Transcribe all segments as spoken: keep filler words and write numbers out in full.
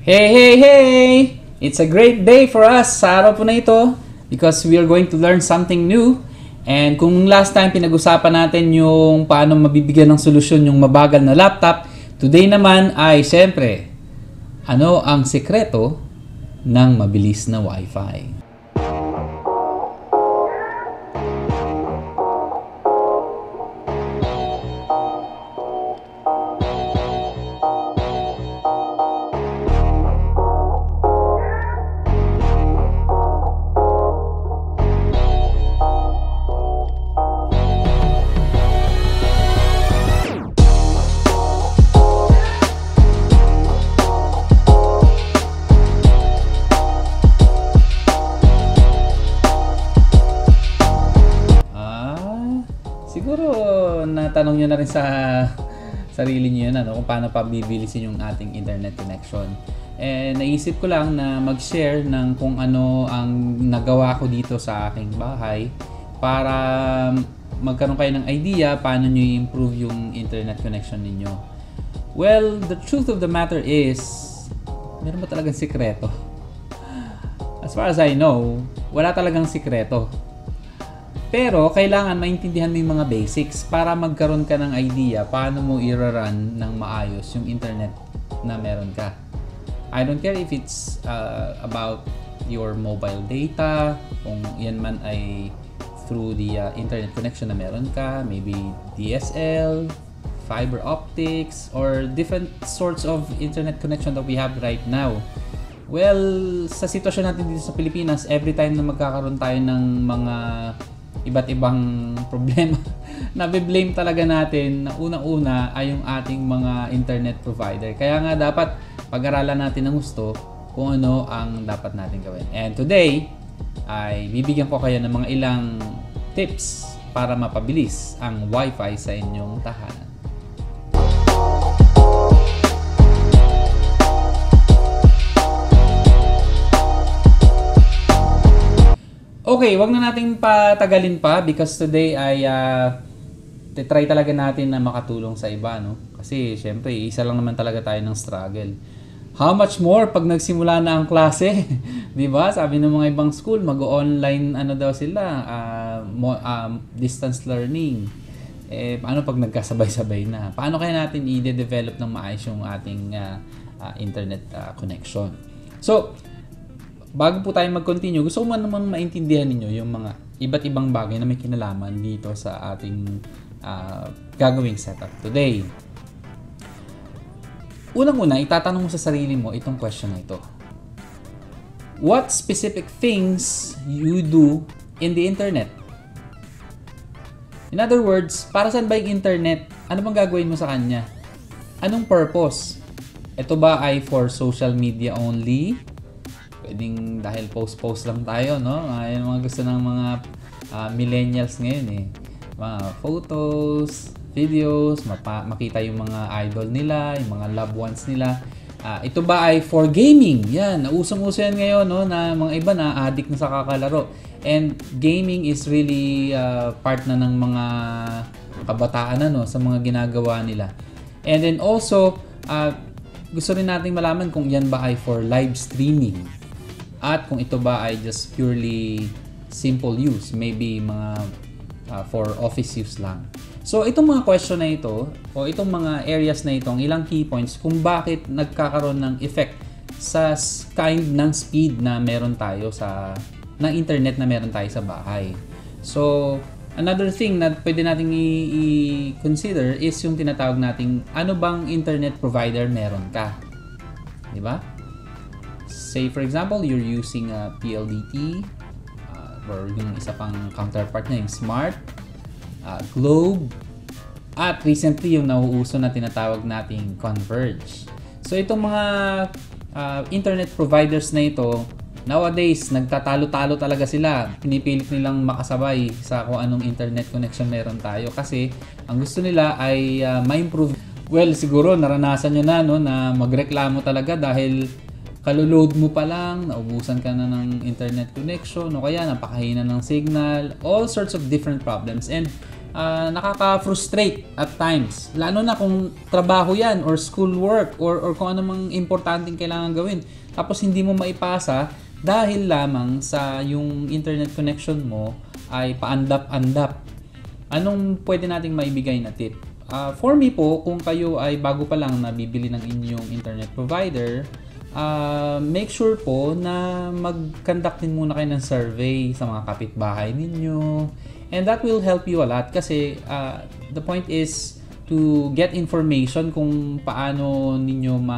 Hey, hey, hey! It's a great day for us sa araw po na ito because we are going to learn something new. And kung last time pinag-usapan natin yung paano mabibigyan ng solusyon yung mabagal na laptop, today naman ay siyempre, ano ang sekreto ng mabilis na Wi-Fi? Siguro natanong nyo na rin sa sarili nyo yun, ano, kung paano pabilisin yung ating internet connection. Eh, naisip ko lang na mag-share ng kung ano ang nagawa ko dito sa aking bahay para magkaroon kayo ng idea paano nyo i-improve yung internet connection ninyo. Well, the truth of the matter is, meron ba talagang sikreto? As far as I know, wala talagang sikreto. Pero, kailangan maintindihan mo yung mga basics para magkaroon ka ng idea paano mo i-run ng maayos yung internet na meron ka. I don't care if it's uh, about your mobile data, kung yan man ay through the uh, internet connection na meron ka, maybe D S L, fiber optics, or different sorts of internet connection that we have right now. Well, sa sitwasyon natin dito sa Pilipinas, every time na magkakaroon tayo ng mga iba't ibang problema, nabiblame talaga natin na unang-una ay yung ating mga internet provider. Kaya nga dapat pag-aralan natin ng gusto kung ano ang dapat natin gawin. And today, ay bibigyan ko kayo ng mga ilang tips para mapabilis ang Wi-Fi sa inyong tahanan. Okay, wag na nating patagalin pa because today ay uh, try talaga natin na makatulong sa iba, no? Kasi syempre, isa lang naman talaga tayo ng struggle. How much more pag nagsimula na ang klase? 'Di ba? Sabi ng mga ibang school, mag-online ano daw sila, uh, mo, um, distance learning. Eh paano pag nagkasabay-sabay na? Paano kaya natin i-develop ng maayos yung ating uh, uh, internet uh, connection? So, bago po tayo mag-continue, gusto ko man naman maintindihan ninyo yung mga iba't ibang bagay na may kinalaman dito sa ating uh, gagawing setup today. Unang-una, itatanong mo sa sarili mo itong question na ito. What specific things you do in the internet? In other words, para saan ba yung internet? Ano bang gagawin mo sa kanya? Anong purpose? Ito ba ay for social media only? Pwedeng dahil post-post lang tayo, no? Ayan mga gusto ng mga uh, millennials ngayon eh. Mga photos, videos, mapa makita yung mga idol nila, yung mga loved ones nila. Uh, ito ba ay for gaming? Yan, nausong-uso yan ngayon, no? Na mga iba na addict na sa kakalaro. And gaming is really uh, part na ng mga kabataan na, no? Sa mga ginagawa nila. And then also, uh, gusto rin nating malaman kung yan ba ay for live streaming. At kung ito ba ay just purely simple use, maybe mga uh, for office use lang. So itong mga question na ito, o itong mga areas na itong ilang key points kung bakit nagkakaroon ng effect sa kind ng speed na meron tayo sa, ng internet na meron tayo sa bahay. So another thing na pwede nating i-consider is yung tinatawag nating ano bang internet provider meron ka. Diba? Say for example, you're using a P L D T uh, or yung isa pang counterpart na yung Smart, uh, Globe, at recently yung nauuso na tinatawag nating Converge. So itong mga uh, internet providers na ito, nowadays nagtatalo-talo talaga sila. Pinipilit nilang makasabay sa kung anong internet connection meron tayo kasi ang gusto nila ay uh, ma-improve. Well, siguro naranasan nyo na, no, na magreklamo talaga dahil kaloload mo pa lang, naubusan ka na ng internet connection, o kaya napakahina ng signal, all sorts of different problems. And uh, nakaka-frustrate at times. Lalo na kung trabaho yan or schoolwork or, or kung ano mang importanteng kailangan gawin. Tapos hindi mo maipasa dahil lamang sa yung internet connection mo ay paandap-andap. Anong pwede nating maibigay na tip? Uh, for me po, kung kayo ay bago pa lang nabibili ng inyong internet provider, uh, make sure po na mag-conduct din muna kayo ng survey sa mga kapitbahay ninyo. And that will help you a lot kasi uh, the point is to get information kung paano ninyo ma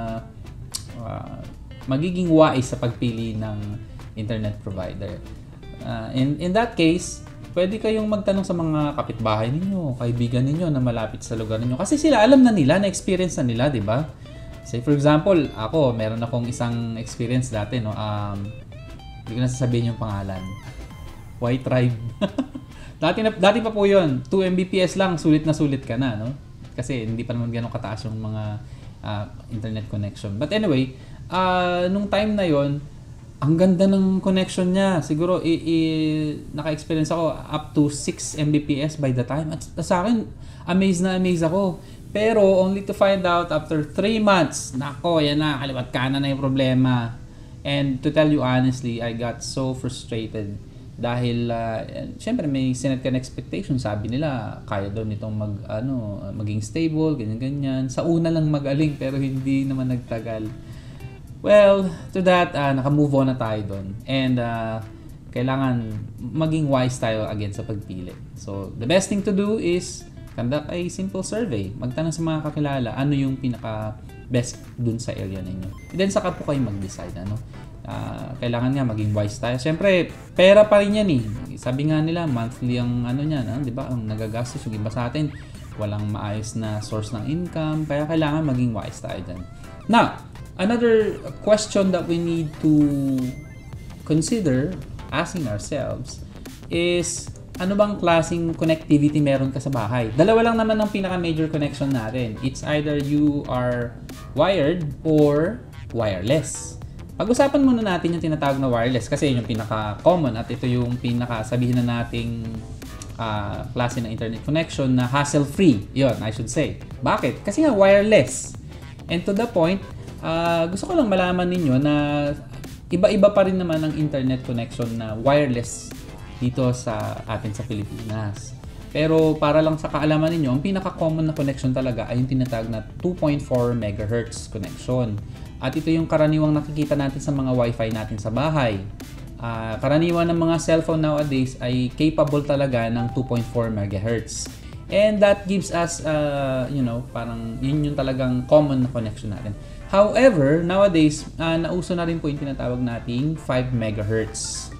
uh, magiging wise sa pagpili ng internet provider. Uh, in, in that case, pwede kayong magtanong sa mga kapitbahay ninyo, kaibigan ninyo na malapit sa lugar ninyo. Kasi sila, alam na nila, na-experience na nila, di ba? Say for example, ako, meron akong isang experience dati, no? Um, hindi ko na sasabihin yung pangalan. Y-Tribe. dati, na, dati pa po yun, two megabits lang, sulit na sulit ka na, no? Kasi hindi pa naman ganun kataas yung mga uh, internet connection. But anyway, uh, nung time na yon, ang ganda ng connection niya. Siguro, i- i- naka-experience ako up to six megabits by the time. At sa akin, amazed na amazed ako. Pero, only to find out after three months, nako, yan na, kaliwat kanan na yung problema. And to tell you honestly, I got so frustrated. Dahil, uh, syempre, may sinet ka na expectation. Sabi nila, kaya daw nitong mag, ano, maging stable, ganyan-ganyan. Sa una lang mag-aling, pero hindi naman nagtagal. Well, to that, uh, naka-move on na tayo doon. And uh, kailangan maging wise tayo again sa pagpili. So, the best thing to do is conduct a simple survey. Magtanong sa mga kakilala, ano yung pinaka-best dun sa area ninyo. And then, saka po kayo mag-decide. Ano? Uh, kailangan nga maging wise tayo. Siyempre, pera pa rin yan eh. Sabi nga nila, monthly ang ano niyan, ah, di ba? Ang nagagastos yung iba sa atin. Walang maayos na source ng income. Kaya kailangan maging wise tayo dyan. Now, another question that we need to consider asking ourselves is, ano bang klaseng connectivity meron ka sa bahay? Dalawa lang naman ang pinaka-major connection natin. It's either you are wired or wireless. Pag-usapan muna natin yung tinatawag na wireless kasi yun yung pinaka-common at ito yung pinaka-sabihin na nating uh, klase ng internet connection na hassle-free. Yun, I should say. Bakit? Kasi nga wireless. And to the point, Uh, gusto ko lang malaman ninyo na iba-iba pa rin naman ang internet connection na wireless dito sa atin sa Pilipinas. Pero para lang sa kaalaman ninyo, ang pinaka-common na connection talaga ay yung tinatawag na two point four megahertz connection. At ito yung karaniwang nakikita natin sa mga Wi-Fi natin sa bahay. Uh, karaniwan ng mga cellphone nowadays ay capable talaga ng two point four megahertz. And that gives us, uh, you know, parang yun yung talagang common na connection natin. However, nowadays, uh, nauso na rin po yung tinatawag nating five megahertz.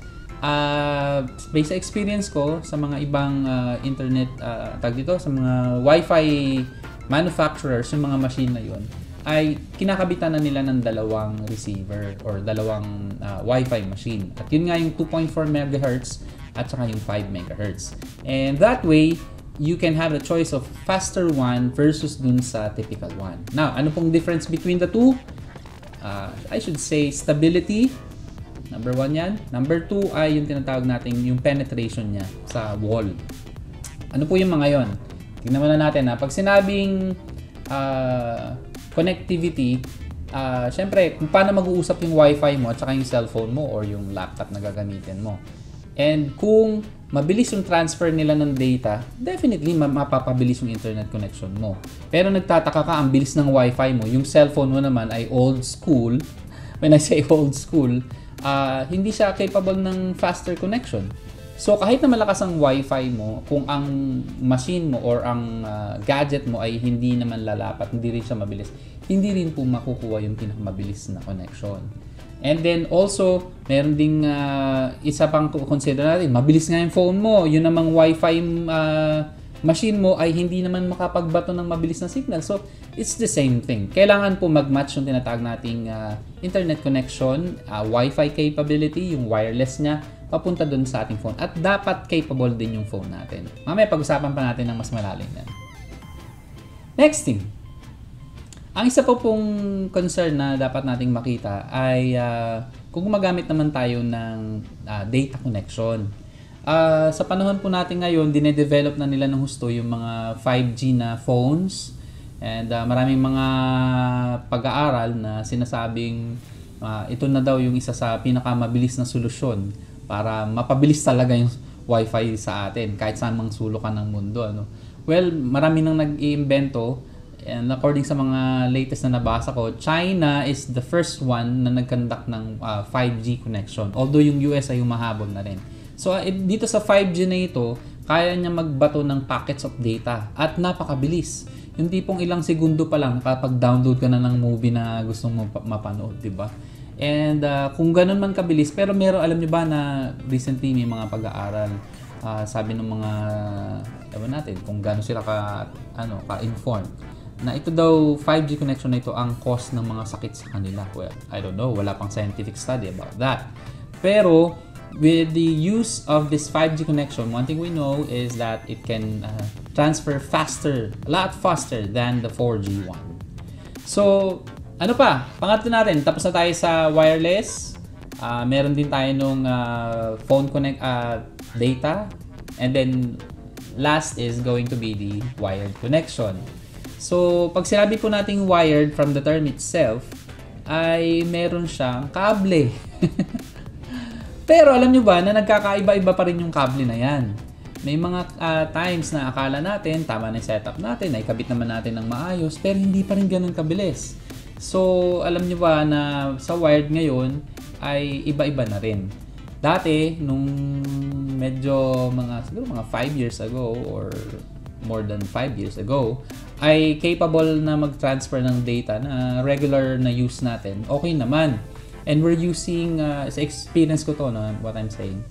Uh, based sa experience ko sa mga ibang uh, internet, uh, tag dito, sa mga Wi-Fi manufacturers, yung mga machine na yun, ay kinakabitan na nila ng dalawang receiver or dalawang uh, Wi-Fi machine. At yun nga yung two point four megahertz at saka yung five megahertz. And that way, you can have the choice of faster one versus dun sa typical one. Now, ano pong difference between the two? Uh, I should say stability. Number one yan. Number two ay yung tinatawag natin yung penetration niya sa wall. Ano po yung mga yon? Tingnan muna natin ha. Pag sinabing uh, connectivity, uh, syempre, kung paano mag-uusap yung Wi-Fi mo at saka yung cellphone mo or yung laptop na gagamitin mo. And kung mabilis yung transfer nila ng data, definitely mapapabilis yung internet connection mo. Pero nagtataka ka, ang bilis ng Wi-Fi mo, yung cellphone mo naman ay old school. When I say old school, uh, hindi siya capable ng faster connection. So kahit na malakas ang Wi-Fi mo, kung ang machine mo or ang uh, gadget mo ay hindi naman lalapat, hindi rin siya mabilis, hindi rin po makukuha yung pinakamabilis na connection. And then also, meron ding uh, isa pang consider natin, mabilis nga yung phone mo, yun namang Wi-Fi uh, machine mo ay hindi naman makapagbato ng mabilis na signal. So, it's the same thing. Kailangan po mag-match yung tinatawag nating uh, internet connection, uh, Wi-Fi capability, yung wireless niya, papunta dun sa ating phone. At dapat capable din yung phone natin. Mamaya pag-usapan pa natin ng mas malalim yan. Next thing. Ang isa po pong concern na dapat nating makita ay uh, kung gumagamit naman tayo ng uh, data connection. Uh, sa panahon po natin ngayon, dinedevelop na nila ng husto yung mga five G na phones. And uh, maraming mga pag-aaral na sinasabing uh, ito na daw yung isa sa pinakamabilis na solusyon para mapabilis talaga yung Wi-Fi sa atin kahit saan mang sulok ka ng mundo. Ano? Well, marami nang nag-iimbento. And according sa mga latest na nabasa ko, China is the first one na nag-conduct ng uh, five G connection. Although yung U S ay humahabol na rin. So, uh, dito sa five G na ito, kaya niya magbato ng packets of data at napakabilis. Yung tipong ilang segundo pa lang kapag download ka na ng movie na gusto mo mapanood, di ba? And uh, kung ganun man kabilis, pero meron, alam niyo ba na recently may mga pag-aaral, uh, sabi ng mga, ewan natin, kung gano'n sila ka, ano, ka-informed, na ito daw five G connection na ito ang cause ng mga sakit sa kanila. Well, I don't know, wala pang scientific study about that. Pero, with the use of this five G connection, one thing we know is that it can uh, transfer faster, a lot faster than the four G one. So, ano pa? Pangatlo natin, tapos na tayo sa wireless. Uh, meron din tayo nung uh, phone connect uh, data. And then, last is going to be the wired connection. So, pag sinabi po nating wired from the term itself, ay meron siyang kable. Pero alam nyo ba na nagkakaiba-iba pa rin yung kable na yan. May mga uh, times na akala natin, tama na yung setup natin, ay kabit naman natin ng maayos, pero hindi pa rin ganun kabilis. So, alam nyo ba na sa wired ngayon ay iba-iba na rin. Dati, nung medyo mga, siguro mga five years ago or more than five years ago, ay capable na mag-transfer ng data na regular na use natin. Okay naman. And we're using, uh, sa experience ko to, no, what I'm saying,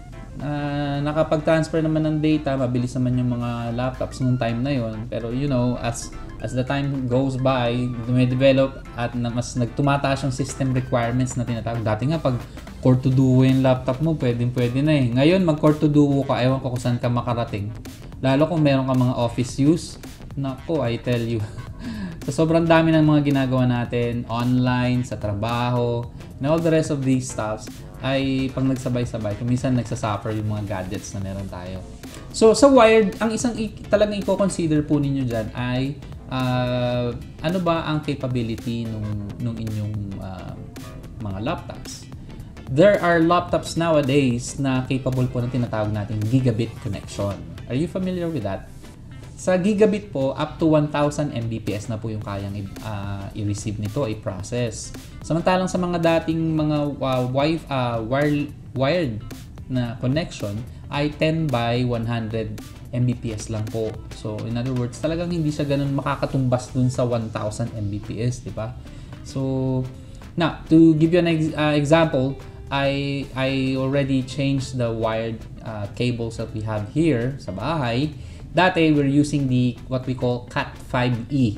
uh, nakapag-transfer naman ng data, mabilis naman yung mga laptops nung time na yon. Pero you know, as as the time goes by, dume-develop at na, mas nagtumataas yung system requirements na tinatawag. Dati nga, pag core to duo yung laptop mo, pwedeng pwede na eh. Ngayon, mag core to duo ka, ewan ko kung saan ka makarating. Lalo kung meron ka mga office use, nako, I tell you. So, sobrang dami ng mga ginagawa natin online, sa trabaho, and all the rest of these stuffs ay pang nagsabay-sabay, kung minsan nagsasuffer yung mga gadgets na meron tayo. So, sa wired, ang isang i- talagang i-consider po ninyo dyan ay uh, ano ba ang capability nung, nung inyong uh, mga laptops. There are laptops nowadays na capable po ng tinatawag nating gigabit connection. Are you familiar with that? Sa gigabit po, up to one thousand megabits per second na po yung kayang uh, i-receive nito, i-process. Samantalang sa mga dating mga uh, wifi, uh, wire, wired na connection ay ten by one hundred megabits per second lang po. So, in other words, talagang hindi siya ganun makakatumbas dun sa one thousand megabits per second, di ba? So, now, to give you an ex- uh, example, I I already changed the wired uh, cables that we have here sa bahay. Dati, we're using the what we call cat five E.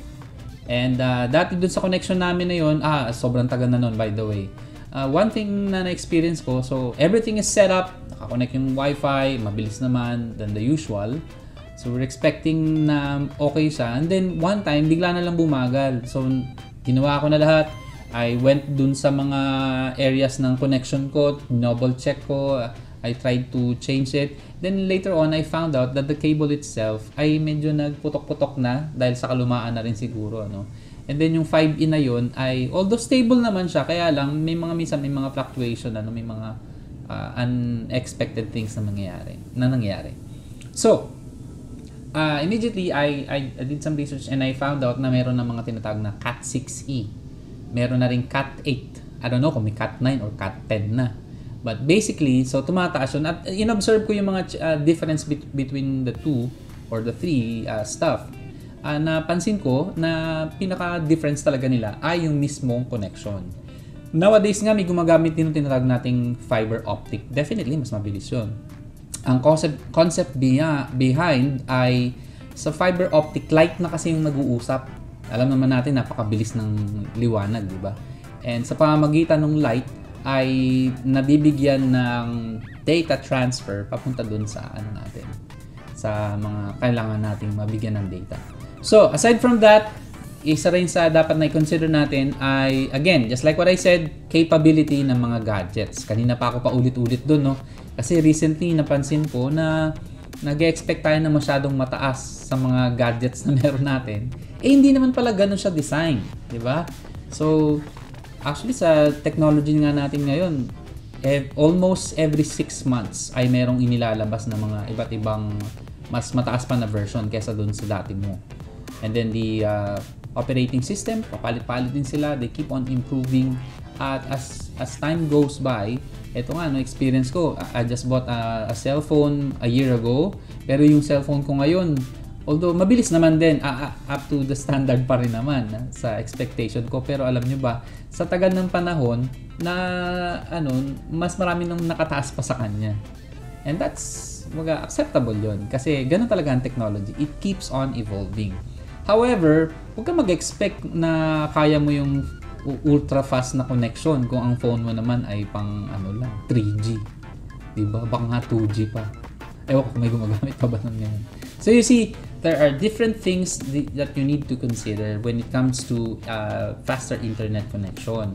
And uh, dati dun sa connection namin na yun, ah, sobrang tagal na nun, by the way. Uh, one thing na na-experience ko, so everything is set up, nakakonect yung Wi-Fi, mabilis naman than the usual. So we're expecting na okay siya. And then one time, bigla na lang bumagal. So ginawa ko na lahat. I went dun sa mga areas ng connection ko, double check ko, I tried to change it. Then later on, I found out that the cable itself ay medyo nagputok-putok na dahil sa kalumaan na rin siguro. Ano? And then yung five E na yun ay, although stable naman siya, kaya lang may mga minsan may mga fluctuation, ano, may mga uh, unexpected things na nangyayari. Na nangyayari. So, uh, immediately, I, I, I did some research and I found out na meron na mga tinatawag na cat six E. Meron na rin cat eight. I don't know kung may cat nine or cat ten na. But basically, so tumataas yun. At in-observe ko yung mga uh, difference be- between the two or the three uh, stuff. Uh, napansin ko na pinaka-difference talaga nila ay yung mismong connection. Nowadays nga, may gumagamit din yung tinatawag nating fiber optic. Definitely, mas mabilis yun. Ang concept, concept beya, behind ay sa fiber optic, light na kasi yung nag-uusap. Alam naman natin, napakabilis ng liwanag, di ba? And sa pamamagitan ng light, ay nabibigyan ng data transfer papunta dun sa ano natin, sa mga kailangan nating mabigyan ng data. So, aside from that, isa rin sa dapat na i-consider natin ay, again, just like what I said, capability ng mga gadgets. Kanina pa ako pa ulit-ulit dun, no? Kasi recently napansin ko na nag-expect tayo na masyadong mataas sa mga gadgets na meron natin. Eh hindi naman pala ganun siya design, di ba? So actually sa technology nga natin ngayon, eh, almost every six months ay merong inilalabas na mga iba't ibang mas mataas pa na version kesa dun sa dati mo. And then the uh, operating system, papalit-palit din sila, they keep on improving. At as as time goes by, eto nga, no, experience ko, I just bought a, a cellphone a year ago, pero yung cellphone ko ngayon, although mabilis naman din, uh, up to the standard pa rin naman uh, sa expectation ko, pero alam nyo ba, sa tagal ng panahon, na ano, mas marami nang nakataas pa sa kanya. And that's mga acceptable yon kasi ganun talaga ang technology. It keeps on evolving. However, huwag ka mag-expect na kaya mo yung ultra fast na connection kung ang phone mo naman ay pang ano lang, three G. Diba? Baka nga two G pa. Ewan ko kung may gumagamit pa ba nun ngayon. So you see, there are different things that you need to consider when it comes to uh, faster internet connection.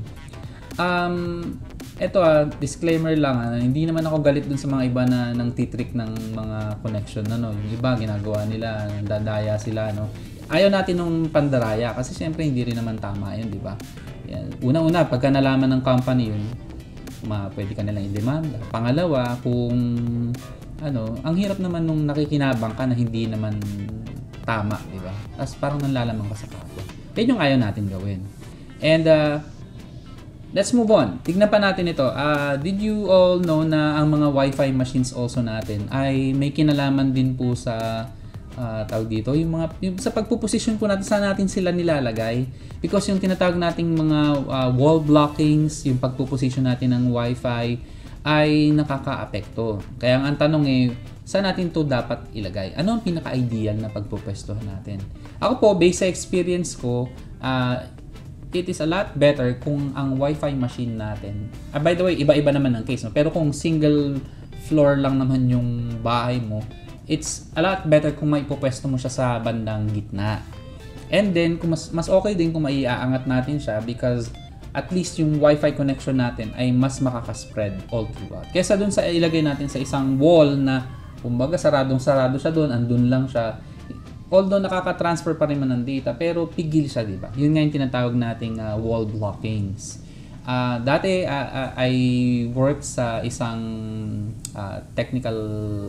Um, eto ah, disclaimer lang, ah, hindi naman ako galit dun sa mga iba na nang titrick ng mga connection, ano, yung iba ginagawa nila, dadaya sila, no. Ayaw natin nung pandaraya kasi syempre hindi rin naman tama yun, di ba? Yan. Una-una, pagka nalaman ng company yun, ma, pwede ka nilang i-demanda. Pangalawa, kung ano, ang hirap naman nung nakikinabang ka na hindi naman tama, di ba? As parang nanlalamang ka sa kapwa. Yan yung ayaw natin gawin. And uh, let's move on. Tignan pa natin ito. Uh, did you all know na ang mga Wi-Fi machines also natin ay may kinalaman din po sa uh, tawag dito, yung mga yung, sa pagpuposisyon po natin, saan natin sila nilalagay? Because yung tinatawag nating mga uh, wall blockings, yung pagpuposisyon natin ng Wi-Fi ay nakaka-apekto. Kaya ang tanong eh, saan natin to dapat ilagay? Ano ang pinaka-ideal na pagpupwestuhan natin? Ako po, based sa experience ko, uh, it is a lot better kung ang Wi-Fi machine natin, ah, by the way, iba-iba naman ang case, no? Pero kung single floor lang naman yung bahay mo, it's a lot better kung maipopwesto mo siya sa bandang gitna. And then, kung mas, mas okay din kung maiaangat natin siya because at least yung Wi-Fi connection natin ay mas makaka-spread all throughout. Kesa dun sa ilagay natin sa isang wall na, kumbaga, saradong-sarado siya dun, andun lang siya. Although nakaka-transfer pa rin man ng data, pero pigil siya, di ba? Yun nga yung tinatawag nating uh, wall blockings. Uh, dati, uh, uh, I worked sa isang uh, technical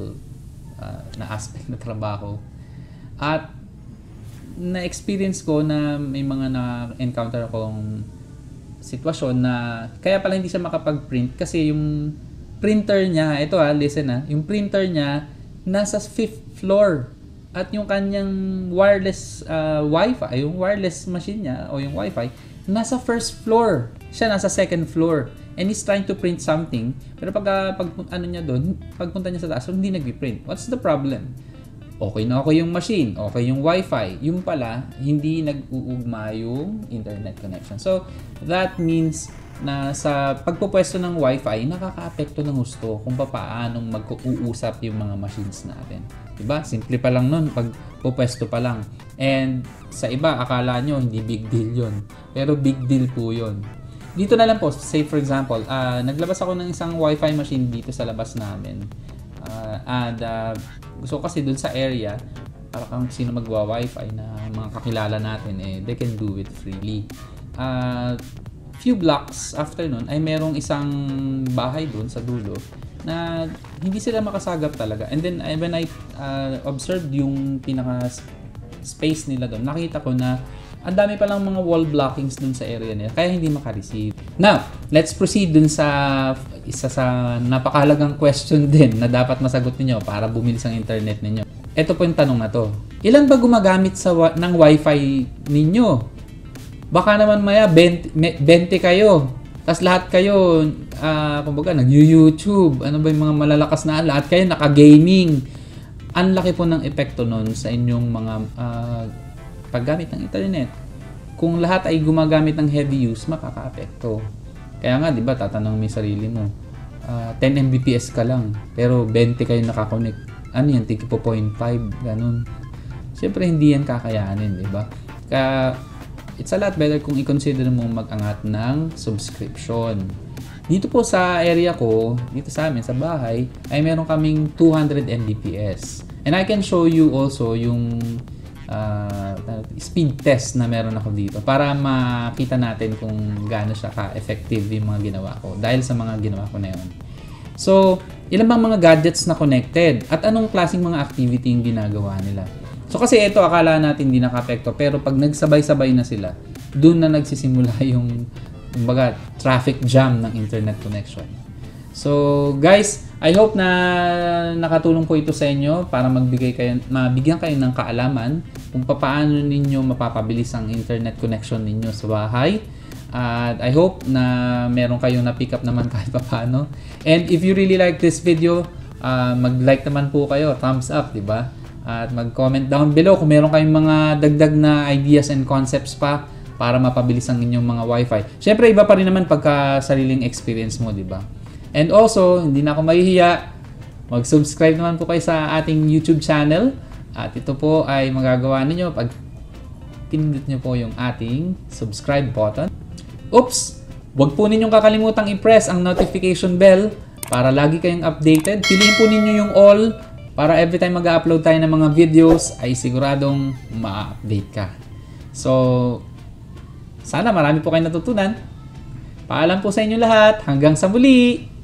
uh, na aspect na trabaho. At na-experience ko na may mga na-encounter akong sitwasyon na kaya pala hindi siya makapag-print kasi yung printer niya, ito ha, listen ha, yung printer niya nasa fifth floor. At yung kanyang wireless uh, Wi-Fi, yung wireless machine niya o yung Wi-Fi, nasa first floor. Siya nasa second floor. And he's trying to print something. Pero pag, uh, pag ano niya doon, pagpunta niya sa taas, hindi nag-print. What's the problem? Okay na okay yung machine, okay yung Wi-Fi. Yung pala, hindi nag-uugma yung internet connection. So, that means na sa pagpupwesto ng Wi-Fi, nakaka-apekto ng gusto kung paano mag-uusap yung mga machines natin. Diba? Simple pa lang nun, pag pupwesto pa lang. And sa iba, akala nyo, hindi big deal yun. Pero big deal po yun. Dito na lang po, say for example, uh, naglabas ako ng isang Wi-Fi machine dito sa labas namin. Uh, and uh, gusto kasi dun sa area, para kang sino magwa-Wi-Fi na mga kakilala natin, eh, they can do it freely. Uh, few blocks after nun, ay merong isang bahay dun sa dulo na hindi sila makasagap talaga. And then when I uh, observed yung pinaka space nila doon, nakita ko na ang dami palang mga wall blockings dun sa area nila kaya hindi maka-receive. Now, let's proceed dun sa isa sa napakahalagang question din na dapat masagot niyo para bumilis ang internet niyo. Ito po yung tanong na to. Ilan ba gumagamit sa ng Wi-Fi ninyo? Baka naman maya twenty kayo. Tapos lahat kayo, uh, kumbaga, nag-YouTube, ano ba yung mga malalakas na, lahat kayo naka-gaming. Ang laki po ng epekto nun sa inyong mga uh, paggamit ng internet. Kung lahat ay gumagamit ng heavy use, makaka-apekto. Kaya nga, di ba, tatanong mo yung sarili mo, uh, ten megabits per second ka lang, pero twenty kayo nakakonect. Ano yan, tiki po zero point five, ganun. Siyempre, hindi yan kakayanin, di ba? Kaya, it's a lot better kung i-consider mo mag-angat ng subscription. Dito po sa area ko, dito sa amin, sa bahay, ay meron kaming two hundred Mbps. And I can show you also yung uh, speed test na meron ako dito para makita natin kung gaano siya ka-effective yung mga ginawa ko dahil sa mga ginawa ko na yun. So, ilan bang mga gadgets na connected? At anong klaseng mga activity yung ginagawa nila? So, kasi ito, akala natin hindi naka-apekto. Pero pag nagsabay-sabay na sila, dun na nagsisimula yung kumbaga, traffic jam ng internet connection. So, guys, I hope na nakatulong po ito sa inyo para magbigay kayo, mabigyan kayo ng kaalaman kung paano ninyo mapapabilis ang internet connection ninyo sa bahay. At I hope na meron kayong na-pick up naman kahit paano. And if you really like this video, uh, mag-like naman po kayo, thumbs up, di ba? At mag-comment down below kung meron kayong mga dagdag na ideas and concepts pa para mapabilis ang inyong mga Wi-Fi. Siyempre, iba pa rin naman pagka sariling experience mo, di ba? And also, hindi na ako mahihiya, mag-subscribe naman po kayo sa ating YouTube channel. At ito po ay magagawa ninyo pag pinindot nyo po yung ating subscribe button. Oops! Huwag po ninyong kakalimutang i-press ang notification bell para lagi kayong updated. Piliin po ninyo yung all para every time mag-upload tayo ng mga videos ay siguradong ma-update ka. So, sana marami po kayong natutunan. Paalam po sa inyo lahat. Hanggang sa muli!